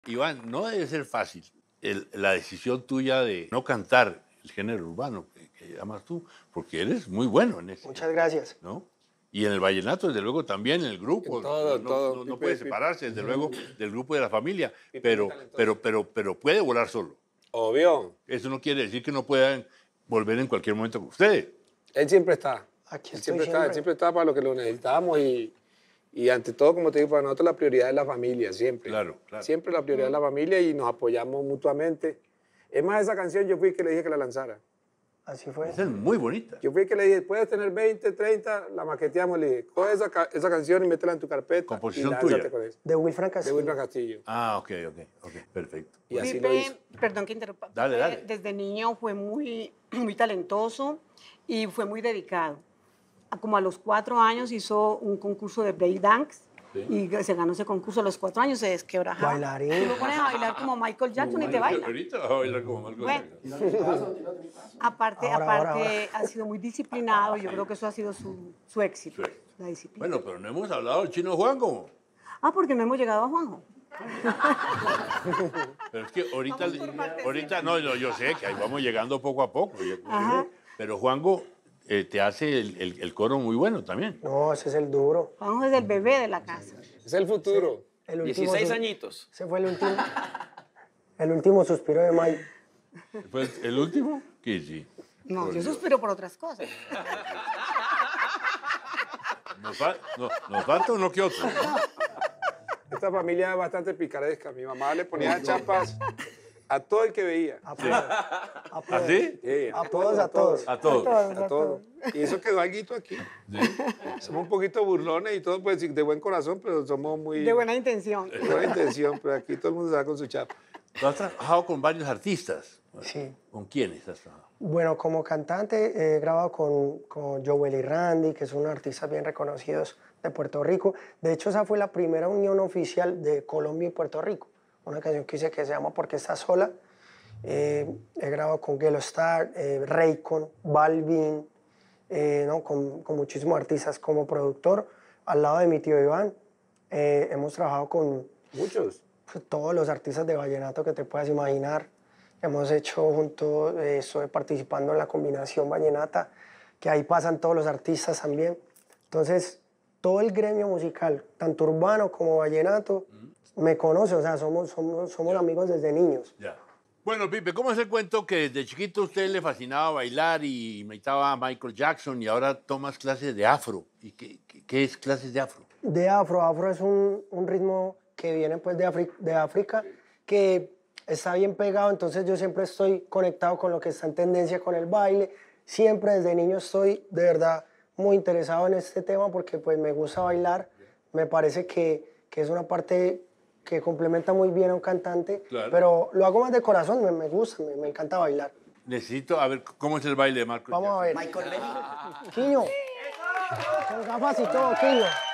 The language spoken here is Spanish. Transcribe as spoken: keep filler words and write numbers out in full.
Iván, no debe ser fácil el, la decisión tuya de no cantar el género urbano que, que llamas tú, porque eres muy bueno en eso. Muchas gracias. ¿No? Y en el vallenato, desde luego, también en el grupo. En todo, no, todo. No, no Pipe, puede Pipe. separarse, desde luego, del grupo de la familia, Pipe pero, muy talentoso. pero, pero, pero puede volar solo. Obvio. Eso no quiere decir que no puedan volver en cualquier momento con ustedes. Él siempre está. Aquí Él estoy siempre está, siempre. él siempre está para lo que lo necesitamos y, y ante todo, como te digo, para nosotros la prioridad es la familia, siempre. Claro, claro. Siempre la prioridad es la familia y nos apoyamos mutuamente. Es más, esa canción yo fui el que le dije que la lanzara. Así fue. Esa es muy bonita. Yo fui el que le dije, puedes tener veinte, treinta, la maqueteamos, le dije, coge esa, ca- esa canción y métela en tu carpeta. Composición y lánzate tuya. con eso. De Wilfran De Castillo. Wilfran Castillo. Ah, ok, ok, ok, perfecto. Y así lo hizo. Pipe, perdón que interrumpa. Dale, Pipe, dale. Desde niño fue muy, muy talentoso y fue muy dedicado. Como a los cuatro años hizo un concurso de breakdance Sí. y se ganó ese concurso. A los cuatro años se desquebrajaba. Bailarín. Tú lo pones a bailar como Michael Jackson y te baila. Ahorita va a bailar como Marco Bueno. Jackson. Aparte, Ahora, ahora, aparte ha sido muy disciplinado. Yo creo que eso ha sido su, su éxito, Sí. la disciplina. Bueno, pero no hemos hablado del Chino Juanjo. Ah, porque no hemos llegado a Juanjo. Pero es que ahorita, Vamos por partecitas. ahorita no, no, yo sé que ahí vamos llegando poco a poco. yo- Ajá. Pero Juanjo eh, te hace el, el- el coro muy bueno también. No, ese es el duro. Juanjo es el bebé de la casa. Es el futuro. El último dieciséis sus- añitos. Ese fue el último. El último suspiro de Mike. Después, el último, que sí. No, Por yo Dios. suspiro por otras cosas. Nos, fa- no- nos falta uno que otro. Esta familia es bastante picaresca. Mi mamá le ponía chapas a todo el que veía. Apodos. Apodos. ¿Así? Sí, Apodos a todos. A todos. A todo. Y eso quedó algo aquí. Somos un poquito burlones y todo, pues de buen corazón, pero somos muy... De buena intención. de buena intención, pero aquí todo el mundo se va con su chapa. Tú has trabajado con varios artistas. Sí. ¿Con quiénes has trabajado? Bueno, como cantante he grabado con, con Joel y Randy, que son artistas bien reconocidos de Puerto Rico. De hecho, esa fue la primera unión oficial de Colombia y Puerto Rico. Una canción que hice que se llama Porque estás sola. Eh, he grabado con Gelo Star, eh, Raycon, Balvin, eh, ¿no? con, con muchísimos artistas como productor. Al lado de mi tío Iván, eh, hemos trabajado con Muchos. pues, todos los artistas de vallenato que te puedas imaginar. Hemos hecho juntos, eh, estoy participando en la combinación vallenata, que ahí pasan todos los artistas también. Entonces, todo el gremio musical, tanto urbano como vallenato, me conoce, o sea, somos, somos, somos amigos desde niños. Ya. Bueno, Pipe, ¿cómo es el cuento que desde chiquito a usted le fascinaba bailar y imitaba a Michael Jackson y ahora tomas clases de afro? ¿Y qué, qué, qué es clases de afro? De afro, afro es un, un ritmo que viene pues de, Afri- de África, que está bien pegado, entonces yo siempre estoy conectado con lo que está en tendencia con el baile. Siempre desde niño estoy de verdad muy interesado en este tema porque pues me gusta bailar, me parece que, que es una parte que complementa muy bien a un cantante, Claro. pero lo hago más de corazón, me, me gusta, me, me encanta bailar. Necesito, a ver, ¿cómo es el baile de Michael Vamos a Jackson? ver. Quiño, con gafas y todo, Quiño.